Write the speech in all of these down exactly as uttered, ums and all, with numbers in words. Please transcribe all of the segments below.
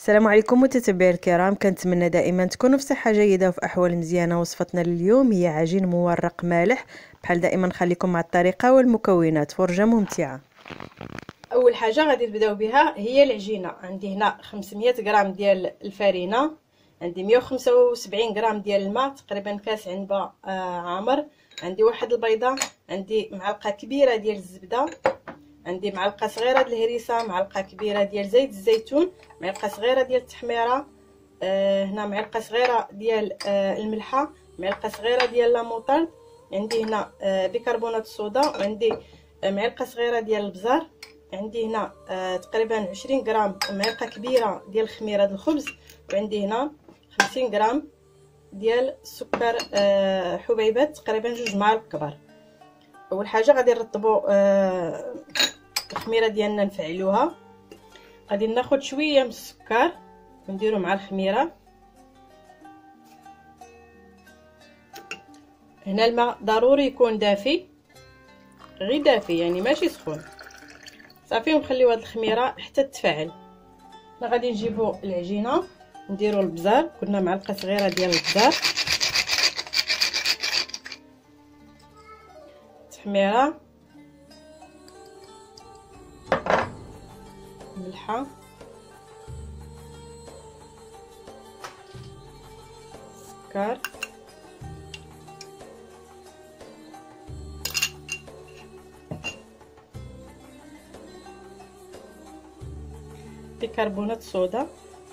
السلام عليكم متتبعي الكرام، كنتمنى دائما تكونوا في صحه جيده وفي احوال مزيانه. وصفتنا لليوم هي عجين مورق مالح. بحال دائما نخليكم مع الطريقه والمكونات، فرجه ممتعه. اول حاجه غادي نبداو بها هي العجينه. عندي هنا خمسمية غرام ديال الفرينه، عندي مية وخمسة وسبعين غرام ديال الماء، تقريبا كاس عنبه آه عامر، عندي واحد البيضه، عندي معلقه كبيره ديال الزبده، عندي معلقه صغيره ديال الهريسه، معلقه كبيره ديال زيت الزيتون، معلقه صغيره ديال التحميره، آه هنا معلقه صغيره ديال آه الملحه، معلقه صغيره ديال لاموطارد، عندي هنا آه بيكربونات الصودا، وعندي آه معلقه صغيره ديال البزار، عندي هنا آه تقريبا عشرين غرام معلقه كبيره ديال خميره الخبز، وعندي هنا خمسين غرام ديال السكر آه حبيبات، تقريبا جوج معالق كبار. اول حاجه غادي نرطبوا آه الخميره ديالنا، نفعلوها. غادي ناخذ شويه من السكر ونديرو مع الخميره. هنا الماء ضروري يكون دافي، غير دافي يعني ماشي سخون صافي، ونخليو هاد الخميره حتى تتفاعل. هنا غادي نجيبو العجينه، نديرو البزار، كنا معلقه صغيره ديال البزار، التحميره، الملحه، السكر، بيكربونات الصودا،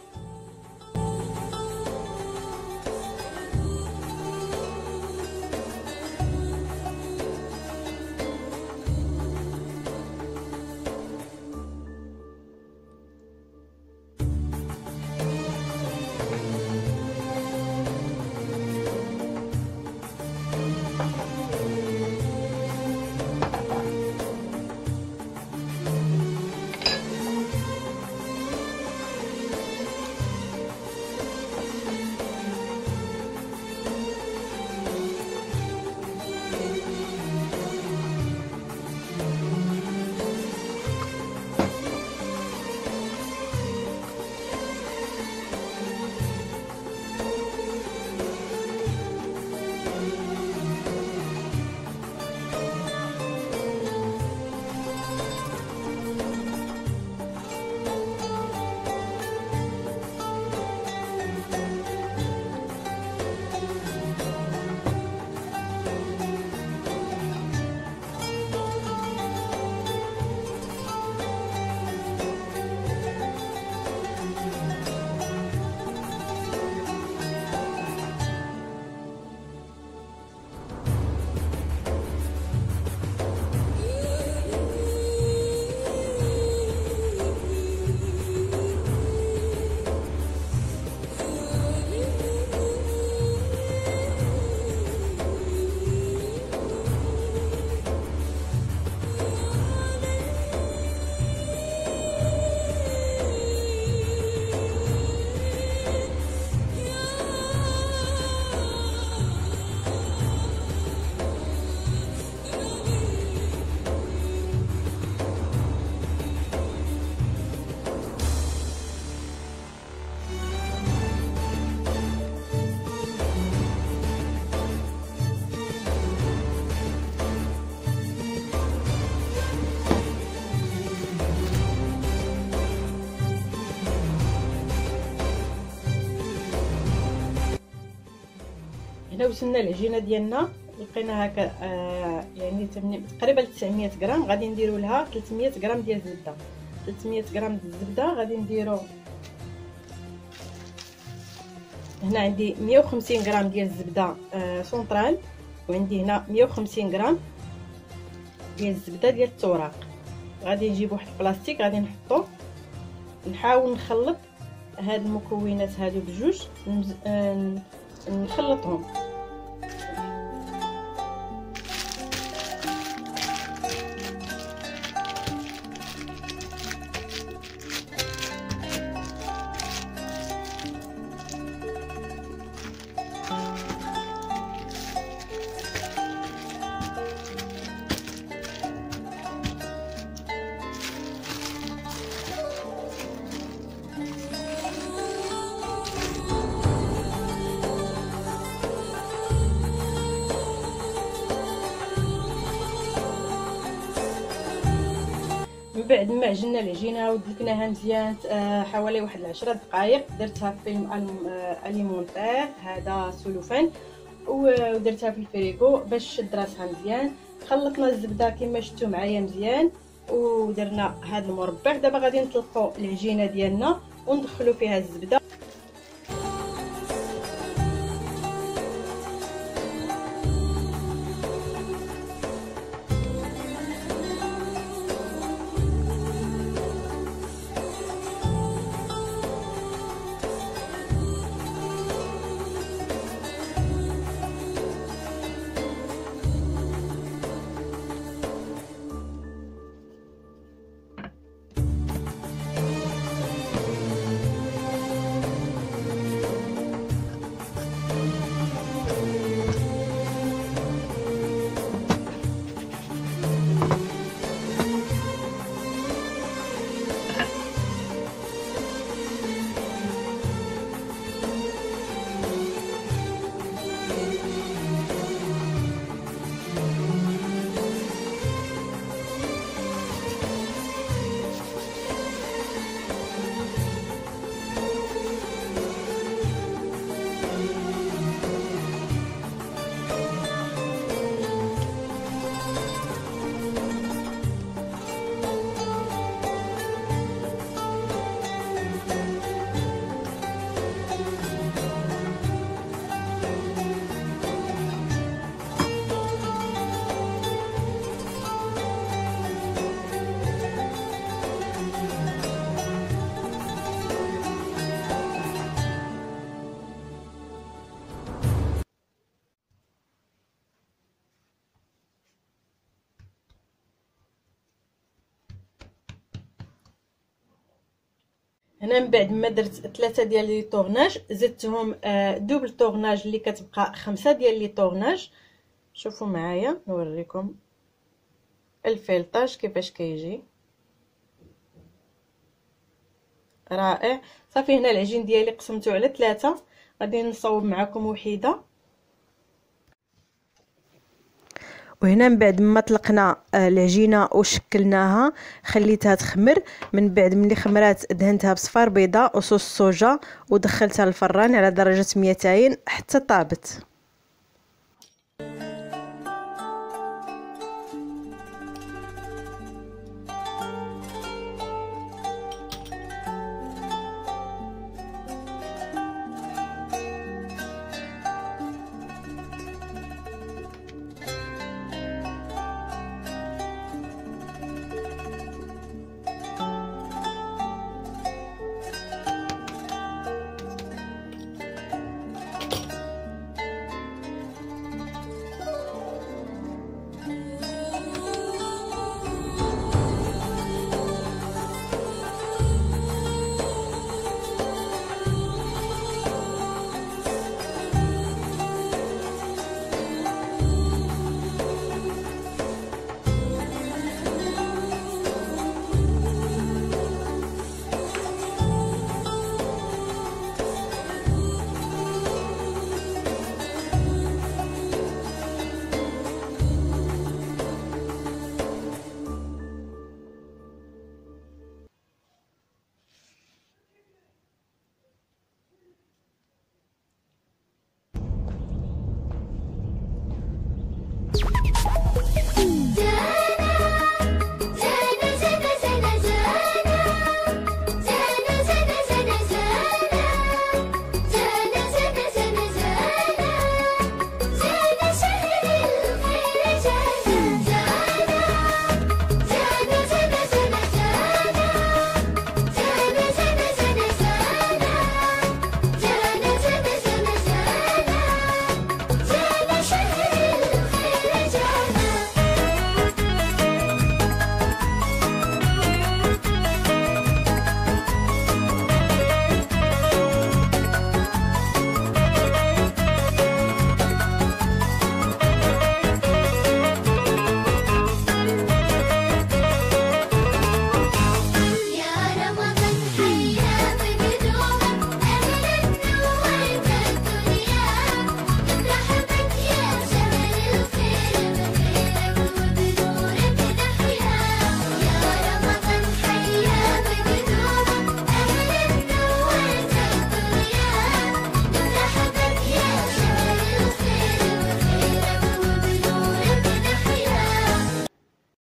هنا وصلنا العجينه ديالنا، لقينا هكا آه يعني تقريبا تسعمية غرام. غادي نديرو لها ثلاثمية غرام ديال الزبده، ثلاثمية غرام ديال الزبده غادي نديرو. هنا عندي مية وخمسين غرام ديال الزبده آه سونطرال، وعندي هنا مية وخمسين غرام ديال الزبده ديال التوراق. غادي نجيب واحد البلاستيك غادي نحطو، نحاول نخلط هاد المكونات هادو بجوج، آه نخلطهم. بعد ما عجننا العجينه ودلكناها مزيان حوالي واحد العشرة دقائق، درتها في فيلم اليمونطير هذا سلوفان ودرتها في الفريغو باش شد راسها مزيان. خلطنا الزبده كما شفتوا معايا مزيان ودرنا هذا المربع. دابا غادي نطلقوا العجينه ديالنا وندخلوا فيها الزبده. هنا من بعد ما درت ثلاثة ديال لي طورناج زدتهم دوبل طورناج اللي كتبقى خمسة ديال لي طورناج. شوفوا معايا نوريكم الفيلطاج كيفاش كيجي رائع. صافي هنا العجين ديالي قسمته على ثلاثة، غادي نصوب معكم وحيده. وهنا من بعد ما طلقنا العجينه وشكلناها خليتها تخمر. من بعد ملي خمرات دهنتها بصفار بيضاء وصوص الصوجا ودخلتها للفران على درجه مئتين حتى طابت.